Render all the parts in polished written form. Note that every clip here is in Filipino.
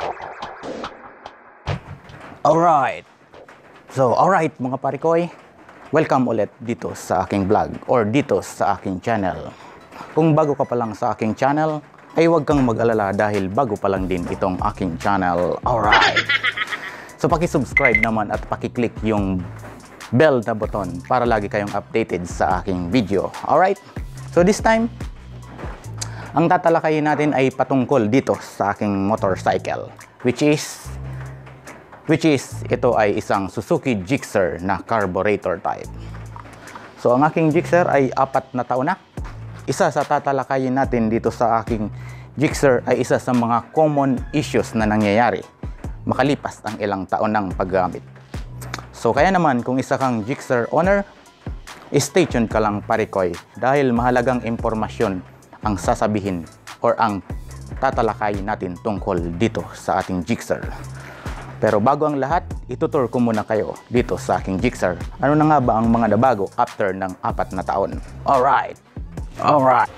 Alright. So, alright mga parikoy. Welcome ulit dito sa aking vlog or dito sa aking channel. Kung bago ka pa lang sa aking channel, ay huwag kang mag-alala dahil bago pa lang din itong aking channel. Alright. So, paki-subscribe naman at paki-click yung bell na button para lagi kayong updated sa aking video. Alright. So, this time, ang tatalakayin natin ay patungkol dito sa aking motorcycle, which is ito ay isang Suzuki Gixxer na carburetor type. So ang aking Gixxer ay 4 na taon na. Isa sa tatalakayin natin dito sa aking Gixxer ay isa sa mga common issues na nangyayari makalipas ang ilang taon ng paggamit. So kaya naman kung isa kang Gixxer owner, stay tuned ka lang parikoy dahil mahalagang impormasyon ang sasabihin or ang tatalakayin natin tungkol dito sa ating Gixxer. Pero bago ang lahat, itutur ko muna kayo dito sa aking Gixxer. Ano na nga ba ang mga nabago after ng 4 na taon? Alright! Alright!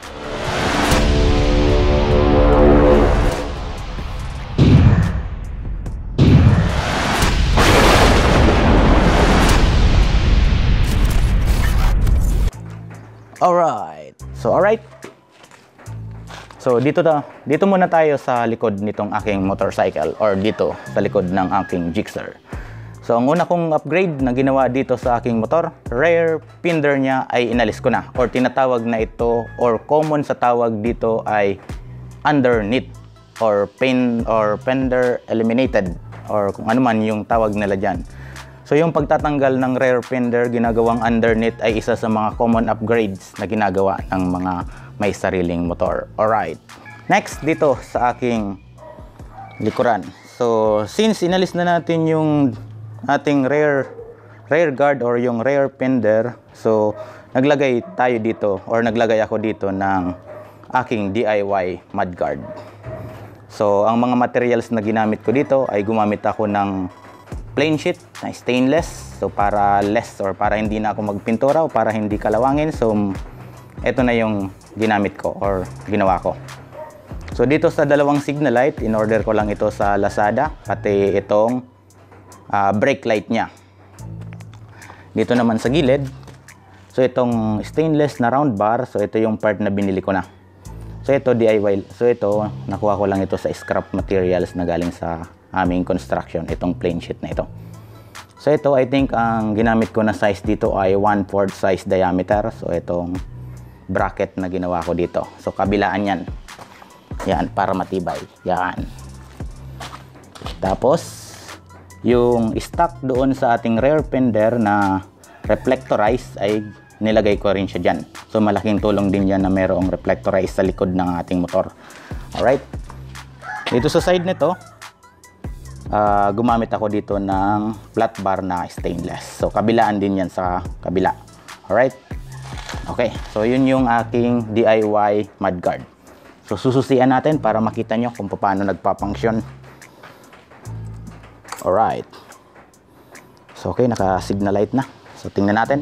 Alright! So, alright! So dito muna tayo sa likod nitong aking motorcycle or dito sa likod ng aking Gixxer. So ang una kong upgrade na ginawa dito sa aking motor, rear fender niya ay inalis ko na or tinatawag na ito or common sa tawag dito ay underneath or fender eliminated or kung ano man yung tawag nila dyan. So yung pagtatanggal ng rear fender ginagawang underneath ay isa sa mga common upgrades na ginagawa ng mga may sariling motor. Alright. Next dito sa aking likuran. So since inalis na natin yung ating rear guard or yung rear fender, so naglagay tayo dito or naglagay ako dito ng aking DIY mudguard. So ang mga materials na ginamit ko dito ay gumamit ako ng plain sheet na stainless. So para less or para hindi na ako magpintura o para hindi kalawangin. So ito na yung ginamit ko or ginawa ko. So dito sa dalawang signal light, in order ko lang ito sa Lazada, pati itong brake light nya. Dito naman sa gilid, so itong stainless na round bar, so ito yung part na binili ko na. So ito DIY, so ito nakuha ko lang ito sa scrap materials na galing sa aming construction, itong plain sheet na ito. So ito I think ang ginamit ko na size dito ay 1/4 size diameter. So itong bracket na ginawa ko dito. So kabilaan yan. Yan, para matibay. Yan. Tapos, yung stock doon sa ating rear fender na reflectorized ay nilagay ko rin siya dyan. So malaking tulong din yan na mayroong reflectorized sa likod ng ating motor. Alright. Dito sa side nito, gumamit ako dito ng flat bar na stainless. So kabilaan din yan sa kabila. Alright. Okay, so yun yung aking DIY mudguard. So sususian natin para makita nyo kung paano nagpapunction. Alright. So okay, naka-signal light na. So tingnan natin.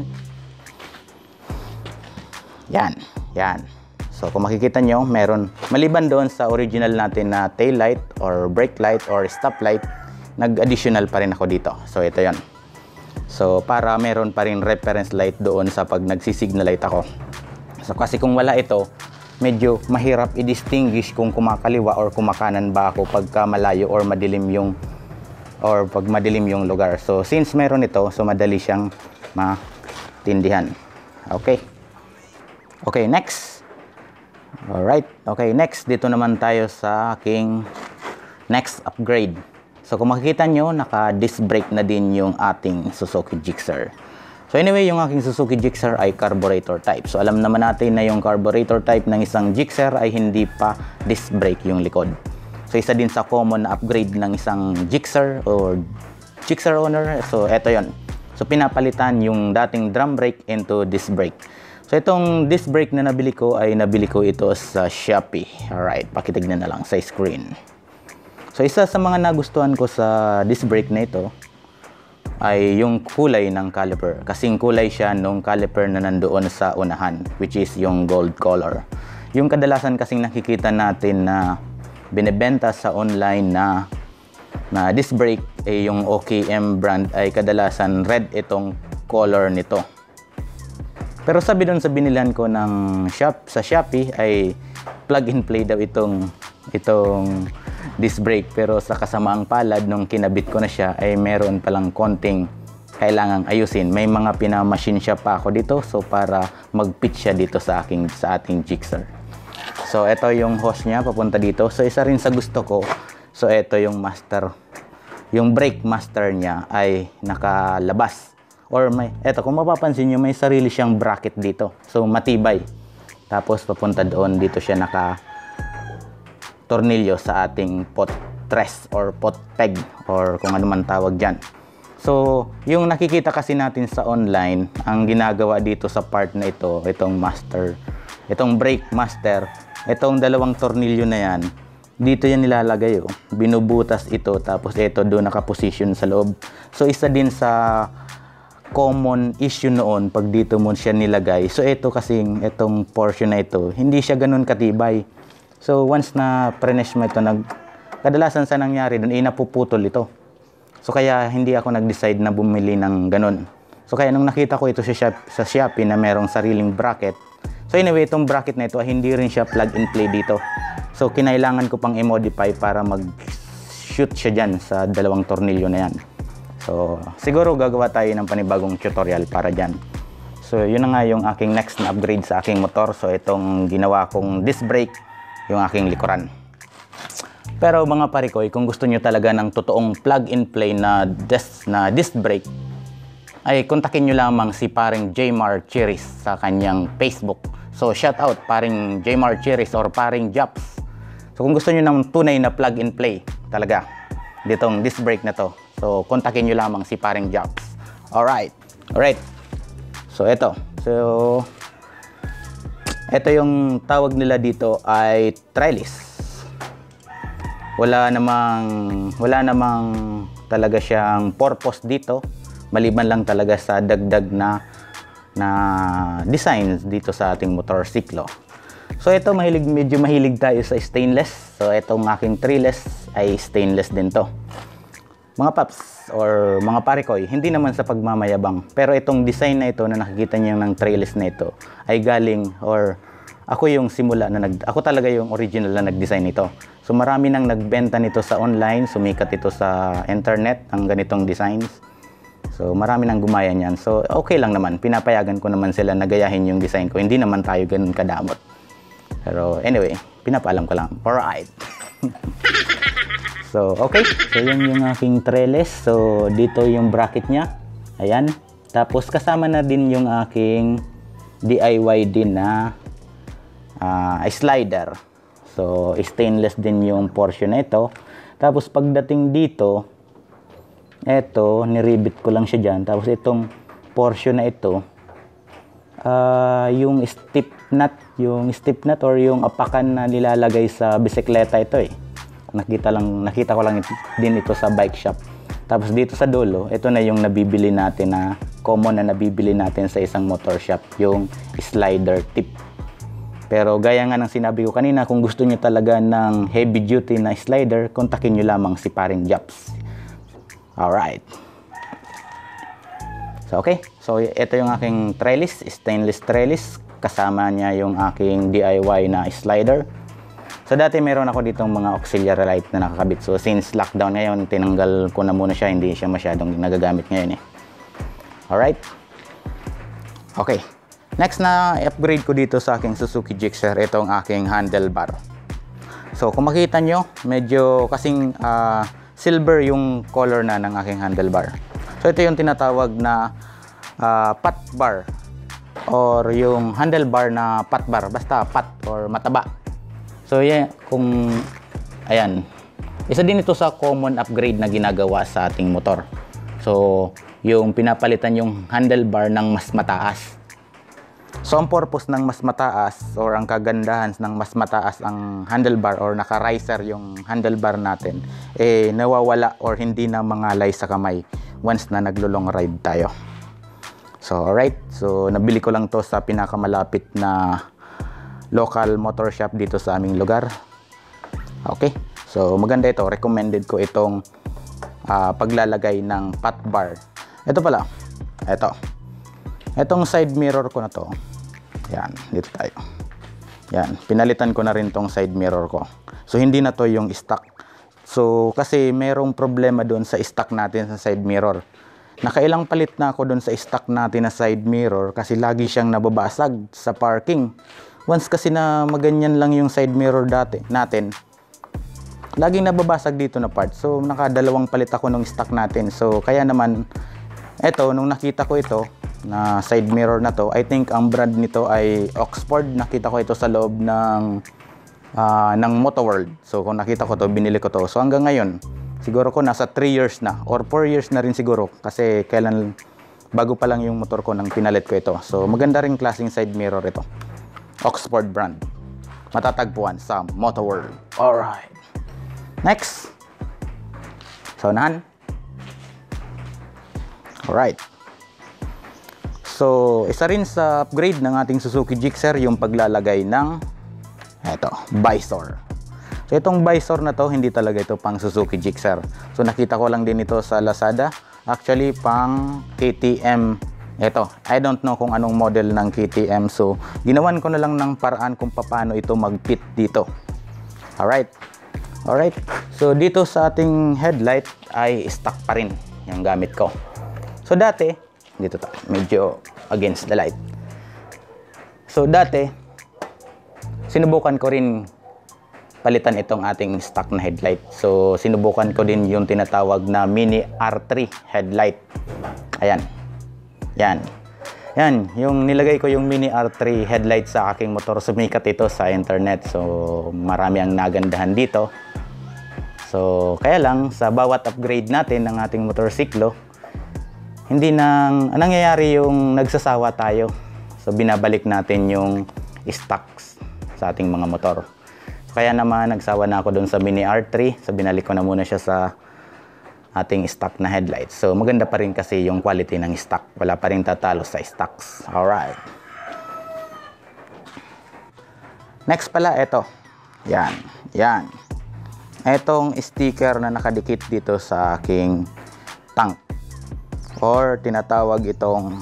Yan, yan. So kung makikita nyo, meron, maliban doon sa original natin na tail light or brake light or stop light, nag-additional pa rin ako dito. So ito yon. So para meron pa rin reference light doon sa pag nagsisignal light ako. So kasi kung wala ito, medyo mahirap i-distinguish kung kumakaliwa or kumakanan ba ako pagka malayo or madilim yung pag madilim yung lugar. So since meron ito, so madali siyang matindihan. Okay. Okay, next. Alright. Okay, next dito naman tayo sa aking next upgrade. So kung makikita nyo, naka-disc brake na din yung ating Suzuki Gixxer. So anyway, yung aking Suzuki Gixxer ay carburetor type. So alam naman natin na yung carburetor type ng isang Gixxer ay hindi pa disc brake yung likod. So isa din sa common na upgrade ng isang Gixxer or Gixxer owner. So eto yon. So pinapalitan yung dating drum brake into disc brake. So itong disc brake na nabili ko ay nabili ko ito sa Shopee. Alright, pakitignan na lang sa screen. So isa sa mga nagustuhan ko sa disc brake na ito ay yung kulay ng caliper. Kasing kulay siya nung caliper na nandoon sa unahan, which is yung gold color. Yung kadalasan kasing nakikita natin na binebenta sa online na na disc brake, yung OKM brand ay kadalasan red itong color nito. Pero sabi doon sa binilhan ko ng sa Shopee ay plug and play daw itong disc brake, pero sa kasamaang palad nung kinabit ko na siya ay meron palang konting kailangang ayusin. May mga pinamachine shop pa ako dito, so para mag-fit siya dito sa ating Gixxer. So ito yung hose niya papunta dito. So isa rin sa gusto ko, so ito yung brake master niya ay nakalabas. Or eto, kung mapapansin nyo, may sarili siyang bracket dito. So matibay. Tapos papunta doon, dito siya tornilyo sa ating pot tres or pot peg or kung ano man tawag dyan. So yung nakikita kasi natin sa online, ang ginagawa dito sa part na ito, itong brake master, itong dalawang tornilyo na yan, dito yan nilalagay, binubutas ito, tapos ito doon nakaposition sa loob. So isa din sa common issue noon pag dito mo siya nilagay. So ito kasing itong portion na ito, hindi siya ganun katibay. So once na prenesh mo ito, kadalasan sa nangyari doon, napuputol ito. So kaya hindi ako nag-decide na bumili ng ganun. So kaya nung nakita ko ito sa Shopee na merong sariling bracket, so anyway, itong bracket na ito hindi rin siya plug and play dito. So kinailangan ko pang i-modify para mag-shoot siya dyan sa dalawang tornilyo na yan. So siguro gagawa tayo ng panibagong tutorial para dyan. So yun na nga yung aking next na upgrade sa aking motor. So itong ginawa kong disc brake, yung aking likuran. Pero mga parikoy, kung gusto nyo talaga ng totoong plug and play na disc brake, ay kontakin nyo lamang si paring Jmar Chiris sa kanyang Facebook. So shout out paring Jmar Chiris or paring Japs. So kung gusto nyo ng tunay na plug and play talaga ditong disc brake na to, so kontakin nyo lamang si paring Japs. Alright. So ito yung tawag nila dito ay trellis. Wala namang talaga siyang purpose dito, maliban lang talaga sa dagdag na designs dito sa ating motorsiklo. So ito, medyo mahilig tayo sa stainless. So itong aking trellis ay stainless din to. Mga paps or mga parikoy, hindi naman sa pagmamayabang, pero itong design na ito na nakikita niyo ng trellis na ito ay galing, or ako yung ako talaga yung original na nag-design nito. So marami nang nagbenta nito sa online, sumikat ito sa internet ang ganitong designs. So marami nang gumaya niyan. So okay lang naman, pinapayagan ko naman sila na gayahin yung design ko. Hindi naman tayo ganun kadamot. Pero anyway, pinapaalam ko lang. Alright. So okay, so yan yung aking trellis. So dito yung bracket niya. Ayan. Tapos kasama na din yung aking DIY din na slider. So stainless din yung portion na ito. Tapos pagdating dito, eto, niribit ko lang siya dyan. Tapos itong portion na ito, yung step nut or yung apakan na nilalagay sa bisikleta ito nakita ko lang din ito sa bike shop. Tapos dito sa dulo, ito na yung nabibili natin common na nabibili natin sa isang motor shop, yung slider tip. Pero gaya nga ng sinabi ko kanina, kung gusto niyo talaga ng heavy duty na slider, kontakin niyo lamang si paring Japs. Alright. So okay, so ito yung aking trellis, stainless trellis. Kasama niya yung aking DIY na slider. So dati meron ako ditong mga auxiliary light na nakakabit. So since lockdown ngayon, tinanggal ko na muna siya. Hindi siya masyadong nagagamit ngayon Alright. Okay. Next na upgrade ko dito sa aking Suzuki Gixxer, itong aking handlebar. So kung makita nyo, medyo kasing silver yung color na ng aking handlebar. So ito yung tinatawag na pat bar or yung handlebar na pat bar, basta pat or mataba. So yeah, ayan, isa din ito sa common upgrade na ginagawa sa ating motor. So yung pinapalitan yung handlebar ng mas mataas. So ang purpose ng mas mataas or ang kagandahan ng mas mataas ang handlebar or naka-riser yung handlebar natin, nawawala or hindi na mangalay sa kamay once na naglo-long ride tayo. So alright, so nabili ko lang to sa pinakamalapit na local motor shop dito sa aming lugar. Okay, so maganda ito, recommended ko itong paglalagay ng pot bar. Ito pala, etong side mirror ko na to, yan, dito tayo, yan, pinalitan ko na rin tong side mirror ko. So hindi na to yung stock. So kasi merong problema doon sa stock natin sa side mirror. Nakailang palit na ako doon sa stock natin na side mirror kasi lagi siyang nababasag sa parking. Once kasi na maganyan lang yung side mirror natin, laging nababasag dito na part. So nakadalawang palit ako ng stock natin. So kaya naman, eto, nung nakita ko ito na side mirror na to, I think ang brand nito ay Oxford. Nakita ko ito sa loob ng Motoworld. So kung nakita ko to, binili ko to. So hanggang ngayon, siguro ko nasa 3 years na or 4 years na rin siguro kasi kailan bago pa lang yung motor ko nang pinalit ko ito. So maganda rin klaseng side mirror ito. Oxford brand. Matatagpuan sa Motoworld. Alright. Next. So unahan. Alright. So isa rin sa upgrade ng ating Suzuki Gixxer yung paglalagay ng visor. So itong visor na to, hindi talaga ito pang Suzuki Gixxer. So nakita ko lang din ito sa Lazada. Actually pang KTM. Ito, I don't know kung anong model ng KTM. So ginawan ko na lang ng paraan kung paano ito mag-fit dito. Alright. So dito sa ating headlight ay stock pa rin yung gamit ko. So dati, dito tayo, medyo against the light. So dati, sinubukan ko rin palitan itong ating stock na headlight. So sinubukan ko din yung tinatawag na Mini R3 headlight. Ayan. Yan, yung nilagay ko yung Mini R3 headlight sa aking motor. Sumikat ito sa internet. So marami ang nagandahan dito. So kaya lang sa bawat upgrade natin ng ating motorsiklo, hindi nang nangyayari yung nagsasawa tayo. So binabalik natin yung stocks sa ating mga motor. Kaya naman nagsawa na ako doon sa Mini R3. So binalik ko na muna siya sa ating stock na headlights. So maganda pa rin kasi yung quality ng stock. Wala pa rin tatalo sa stocks. Alright. Next pala, ito. Yan. Etong sticker na nakadikit dito sa aking tank. Or tinatawag itong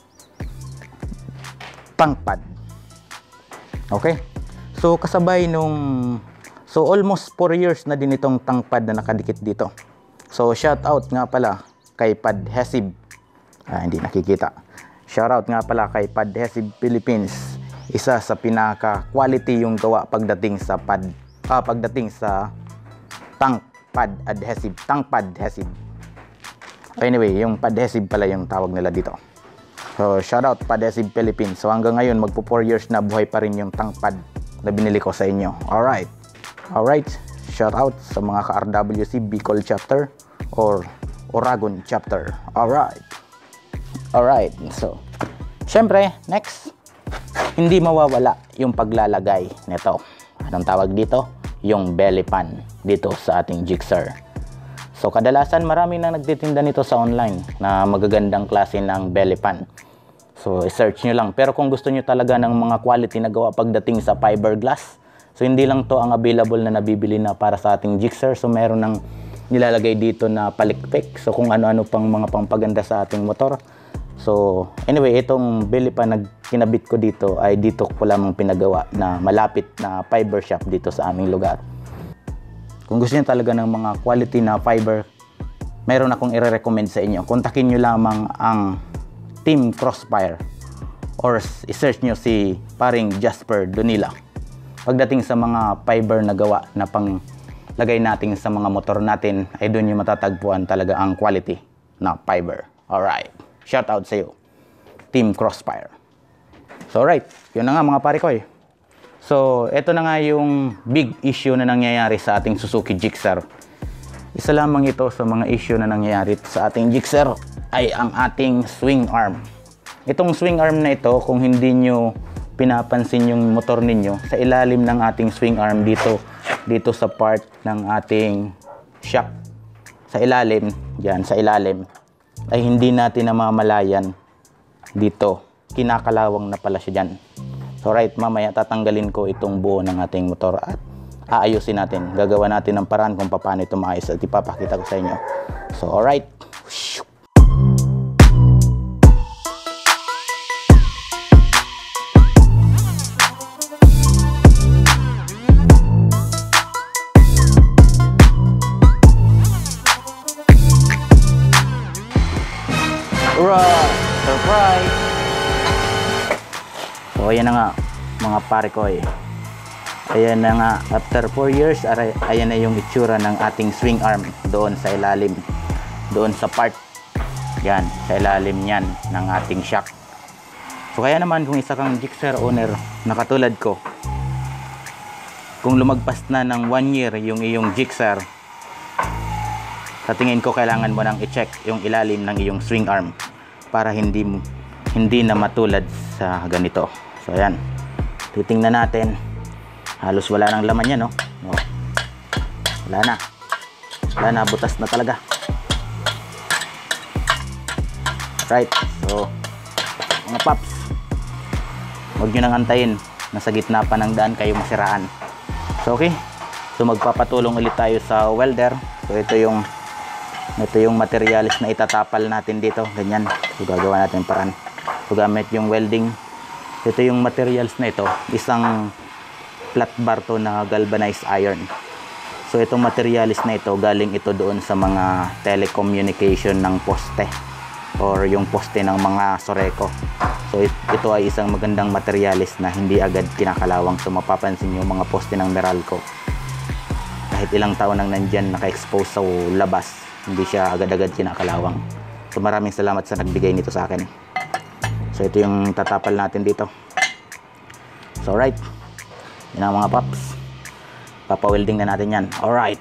tank pad. Okay? So kasabay so almost 4 years na din itong tank pad na nakadikit dito. So shout out nga pala kay Padhesive. Hindi nakikita. Shout out nga pala kay Padhesive Philippines. Isa sa pinaka quality yung gawa pagdating sa tank pad adhesive. Tank pad adhesive. Anyway, yung Padhesive pala yung tawag nila dito. So shout out Padhesive Philippines. So hanggang ngayon magpo 4 years na buhay pa rin yung tank pad na binili ko sa inyo. Alright. Shout out sa mga ka-RWC Bicol chapter or Oragon chapter. Alright. So, syempre, next, hindi mawawala yung paglalagay nito. Anong tawag dito? Yung belly pan dito sa ating Gixxer. So, kadalasan marami na nagtitinda nito sa online na magagandang klase ng belly pan. So, i-search nyo lang. Pero kung gusto nyo talaga ng mga quality na gawa pagdating sa fiberglass, so hindi lang to ang available na nabibili na para sa ating Gixxer. So, meron ng nilalagay dito na palikpik. So, kung ano-ano pang mga pampaganda sa ating motor. So, anyway, itong belly pan na kinabit ko dito ay dito ko lamang pinagawa na malapit na fiber shop dito sa aming lugar. Kung gusto niyo talaga ng mga quality na fiber, meron akong i-recommend sa inyo. Kontakin nyo lamang ang Team Crossfire or i-search nyo si paring Jasper Donila. Pagdating sa mga fiber na gawa na pang lagay natin sa mga motor natin, ay doon nyo matatagpuan talaga ang quality na fiber. Alright. Shout out sa iyo, Team Crossfire. So alright, yun na nga mga pare ko eh. So, ito na nga yung big issue na nangyayari sa ating Suzuki Gixxer. Isa lamang ito sa mga issue na nangyayari sa ating Gixxer ay ang ating swing arm. Itong swing arm na ito, kung hindi nyo pinapansin yung motor ninyo, sa ilalim ng ating swing arm dito sa part ng ating shock. Sa ilalim, dyan, sa ilalim, ay hindi natin namamalayan dito. Kinakalawang na pala siya dyan. So right, mamaya tatanggalin ko itong buo ng ating motor at aayusin natin. Gagawa natin ng paraan kung paano ito maayos at ipapakita ko sa inyo. So, alright. Alright! Surprise! So, ayan na nga, mga pare ko eh. Ayan na nga, after 4 years, ayan na yung itsura ng ating swing arm doon sa ilalim. Doon sa part. Yan, sa ilalim yan ng ating shock. So, kaya naman kung isa kang Gixxer owner na katulad ko, kung lumagpas na ng 1 year yung iyong Gixxer, sa tingin ko kailangan mo nang i-check yung ilalim ng iyong swing arm para hindi na matulad sa ganito. So ayan, titingnan natin. Halos wala nang laman yan, no? Oh. Wala na, butas na talaga. Right, so mga paps, huwag nyo nang antayin, nasa gitna pa ng daan kayo masiraan. So okay, so magpapatulong ulit tayo sa welder. So ito yung materials na itatapal natin dito, ganyan. So gagawa natin paraan. So gamit yung welding. Ito yung materials na ito, isang flat bar to na galvanized iron. So itong materials na ito, galing ito doon sa mga telecommunication ng poste or yung poste ng mga Soreco. So ito ay isang magandang materials na hindi agad kinakalawang. So mapapansin nyo mga poste ng Meralco, kahit ilang taon nang nandyan naka-expose sa labas, hindi siya agad-agad kinakalawang. So maraming salamat sa nagbigay nito sa akin. So ito yung tatapal natin dito. So alright, yun ang mga paps, papawelding na natin yan. Alright.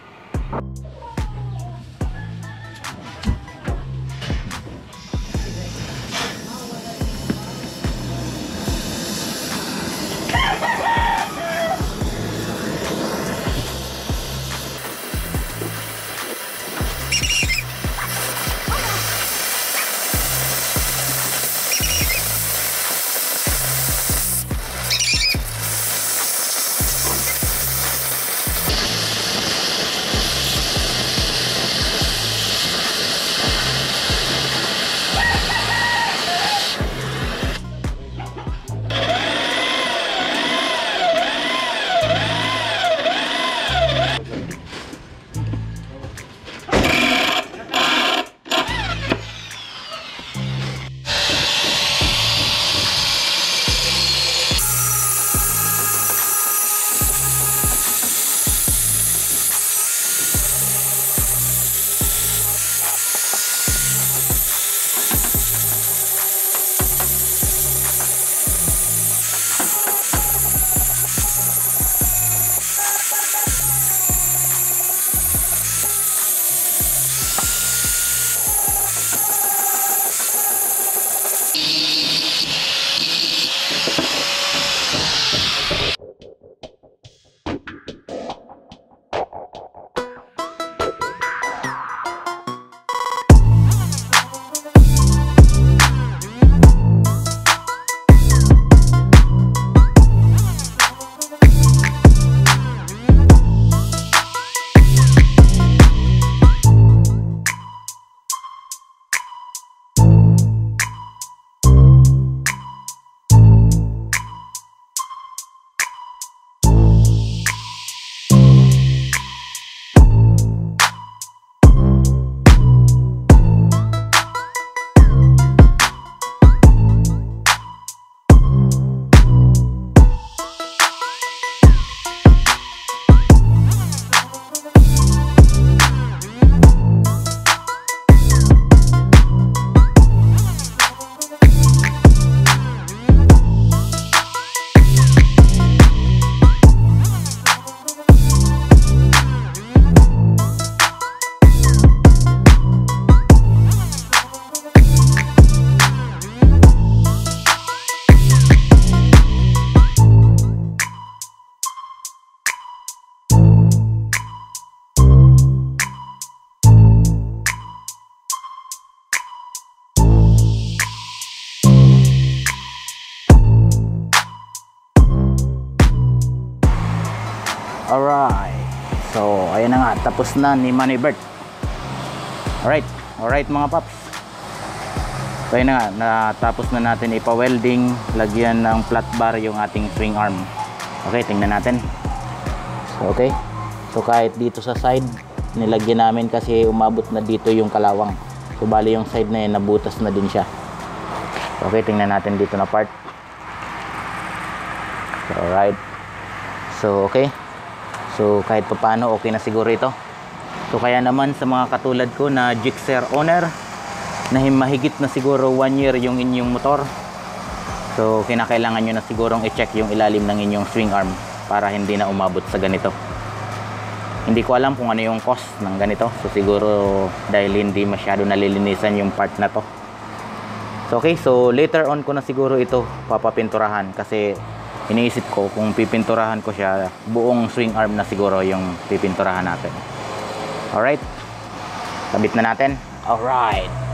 Tapos na ni Manny Bert. Alright mga paps. So yun na nga, natapos na natin ipa-welding, lagyan ng flat bar yung ating swing arm. Okay, tingnan natin. So, okay. So kahit dito sa side, nilagyan namin kasi umabot na dito yung kalawang. So bali yung side na yun, nabutas na din siya. So, okay, tingnan natin dito na part. So, alright. So okay. So kahit pa paano, okay na siguro ito. So kaya naman sa mga katulad ko na Gixxer owner na mahigit na siguro 1 year yung inyong motor, so kinakailangan nyo na sigurong i-check yung ilalim ng inyong swing arm para hindi na umabot sa ganito. Hindi ko alam kung ano yung cost ng ganito, so siguro dahil hindi masyado nalilinisan yung part na to. So okay, so later on ko na siguro ito papapinturahan kasi iniisip ko kung pipinturahan ko siya, buong swing arm na siguro yung pipinturahan natin. Alright, kabit na natin. Alright.